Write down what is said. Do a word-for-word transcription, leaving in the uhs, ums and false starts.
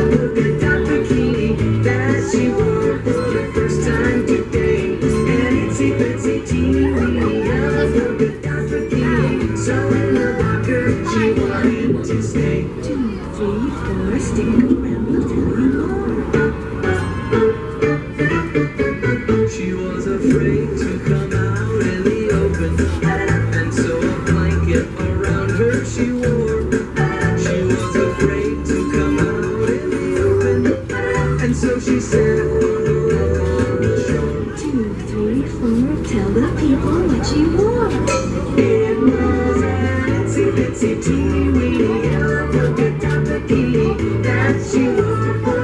polka dot bikini that she wore for the first time today. And itsy bitsy teeny yellow polka dot bikini, so in the locker she wanted to stay. Two, three, four, stick around, I'll tell you more. She was afraid to come out in the open, and so a blanket around her she wore. She was afraid to come out in the open, and so she sat on the log on the shore. Two, three, four, tell the people what she wore. It was an itsy bitsy teeny weeny yellow polka dot bikini that she wore.